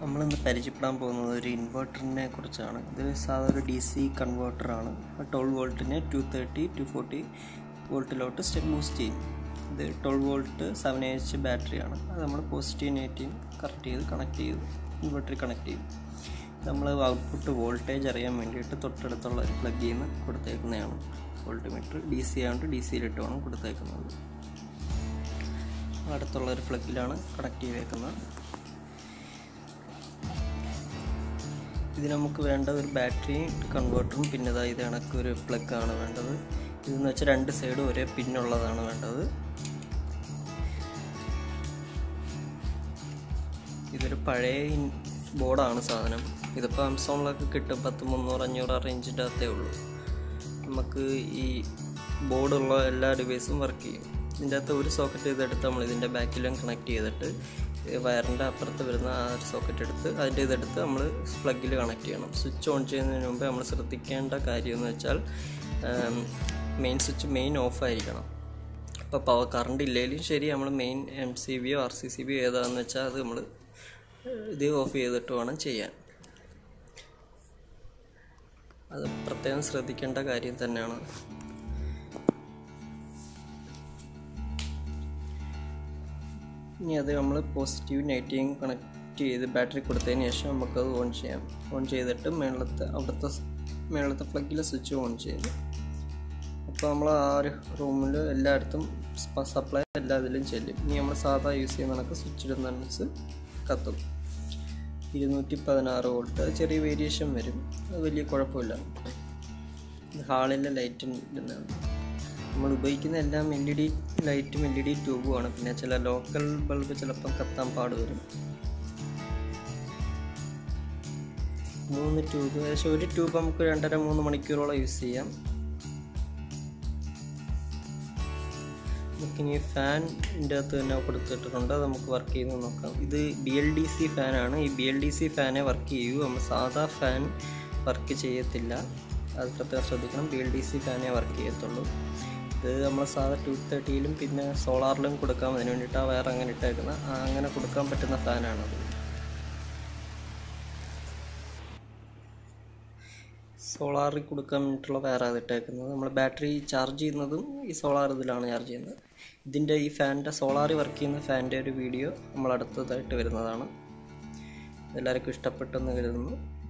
നമ്മൾ ഇന്ന് പരിചയപ്പെടാൻ പോകുന്നത് ഒരു ഇൻവെർട്ടറിനെ കുറിച്ചാണ്. ഇത് സാധാരണ DC കൺവേർട്ടറാണ്. 12 വോൾട്ടിനെ 230 240 വോൾട്ടിലോട്ട് സ്റ്റെപ്പ് ബൂസ്റ്റ് ചെയ്യും. ഇത് 12 വോൾട്ട് 7Ah ബാറ്ററിയാണ്. അത് നമ്മൾ പോസിറ്റീവ് നെഗറ്റീവ് കണക്ട് ചെയ്തു ഇൻവെർട്ടറിൽ കണക്ട് ചെയ്യും. നമ്മൾ ഔട്ട്പുട്ട് വോൾട്ടേജ് അറിയാൻ വേണ്ടിയിട്ട് തൊട്ടടുത്തുള്ള ഒരു പ്ലഗിൽ നിന്ന് കൊടുത്തേക്കുന്നതാണ്. വോൾട്ട്മീറ്റർ DC ആയതുകൊണ്ട് DCയിലിട്ട് വേണം കൊടുത്തേക്കുന്നത്. അടുത്തുള്ള ഒരു പ്ലഗിലാണ് കണക്ട് ചെയ്തേക്കുന്നത്. ഇത് നമുക്ക് വേണ്ട ഒരു ബാറ്ററി കൺവേർട്ടറും പിന്നെ ഇത് കണക്ക് ഒരു പ്ലഗാണ് വേണ്ടത്. ഇതെന്ന് വെച്ചാൽ രണ്ട് സൈഡും ഒരേ പിന്നുള്ളതാണ് വേണ്ടത്. ഇതൊരു പഴയ ബോർഡാണ് സാധനം. ഇതിപ്പോൾ ആമസോണിലൊക്കെ കിട്ടും. 1000-300-500 റേഞ്ചിൻ്റെ അകത്തേ ഉള്ളൂ. നമുക്ക് ഈ ബോർഡുള്ള എല്ലാ ഡിവൈസും വർക്ക് ചെയ്യും. ഇതിൻ്റെ അകത്ത് ഒരു സോക്കറ്റ് ഇതെടുത്ത് നമ്മൾ ഇതിൻ്റെ ബാക്കിലും കണക്ട് ചെയ്തിട്ട് വയറിൻ്റെ അപ്പുറത്ത് വരുന്ന ആ ഒരു സോക്കറ്റ് എടുത്ത് അതിൻ്റെ ഇതെടുത്ത് നമ്മൾ പ്ലഗിൽ കണക്ട് ചെയ്യണം. സ്വിച്ച് ഓൺ ചെയ്യുന്നതിന് മുമ്പ് നമ്മൾ ശ്രദ്ധിക്കേണ്ട കാര്യം എന്ന് വെച്ചാൽ മെയിൻ ഓഫായിരിക്കണം. അപ്പോൾ കറണ്ട് ഇല്ലെങ്കിലും ശരി, നമ്മൾ മെയിൻ MCBയോ RCCBയോ ഏതാണെന്ന് വെച്ചാൽ അത് നമ്മൾ ഇത് ഓഫ് ചെയ്തിട്ട് വേണം ചെയ്യാൻ. അത് പ്രത്യേകം ശ്രദ്ധിക്കേണ്ട കാര്യം തന്നെയാണ്. ഇനി അത് നമ്മൾ പോസിറ്റീവ് നെഗറ്റീവ് കണക്ട് ചെയ്ത് ബാറ്ററി കൊടുത്തതിന് ശേഷം നമുക്കത് ഓൺ ചെയ്യാം. ഓൺ ചെയ്തിട്ട് മേളത്തെ പ്ലഗിൽ സ്വിച്ച് ഓൺ ചെയ്ത് അപ്പോൾ നമ്മൾ ആ ഒരു റൂമിൽ എല്ലായിടത്തും സപ്ലൈ എല്ലാ ഇതിലും ചെല്ലും. ഇനി നമ്മൾ സാധാ യൂസ് ചെയ്യുന്ന കണക്ക് സ്വിച്ച് ഇടുന്നതിനനുസരിച്ച് കത്തും. 216 വോൾട്ട്, ചെറിയ വേരിയേഷൻ വരും, അത് വലിയ കുഴപ്പമില്ല. ഹാളിലെ ലൈറ്റിൻ്റെ നമ്മൾ ഉപയോഗിക്കുന്ന എല്ലാം LED ലൈറ്റും LED ട്യൂബുമാണ്. പിന്നെ ചില ലോക്കൽ ബൾബ് ചിലപ്പം കത്താൻ പാട് വരും. 3 ട്യൂബ്, ഏകദേശം ഒരു ട്യൂബ് നമുക്ക് 2.5-3 മണിക്കൂറോളം യൂസ് ചെയ്യാം. നമുക്കിനി ഫാനിൻ്റെ അകത്ത് തന്നെ കൊടുത്തിട്ടുണ്ട്, അത് നമുക്ക് വർക്ക് ചെയ്ത് നോക്കാം. ഇത് BLDC ഫാനാണ്. ഈ BLDC ഫാനേ വർക്ക് ചെയ്യൂ, നമ്മൾ സാധാ ഫാൻ വർക്ക് ചെയ്യത്തില്ല. അത് പ്രത്യേകം ശ്രദ്ധിക്കണം. BLDC ഫാനേ വർക്ക് ചെയ്യത്തുള്ളൂ. ഇത് നമ്മൾ സാധാ 230-ലും പിന്നെ സോളാറിലും കൊടുക്കാം. അതിന് വേണ്ടിയിട്ടാണ് വയർ അങ്ങനെ ഇട്ടേക്കുന്നത്. അങ്ങനെ കൊടുക്കാൻ പറ്റുന്ന ഫാനാണത്. സോളാറിൽ കൊടുക്കാൻ വേണ്ടിയിട്ടുള്ള വയറാണ് ഇട്ടേക്കുന്നത്. നമ്മൾ ബാറ്ററി ചാർജ് ചെയ്യുന്നതും ഈ സോളാർ ഇതിലാണ് ചാർജ് ചെയ്യുന്നത്. ഇതിൻ്റെ ഈ ഫാനിൻ്റെ സോളാറിൽ വർക്ക് ചെയ്യുന്ന ഫാനിൻ്റെ ഒരു വീഡിയോ നമ്മൾ അടുത്തതായിട്ട് വരുന്നതാണ്. എല്ലാവർക്കും ഇഷ്ടപ്പെട്ടെന്ന് കരുതുന്നു.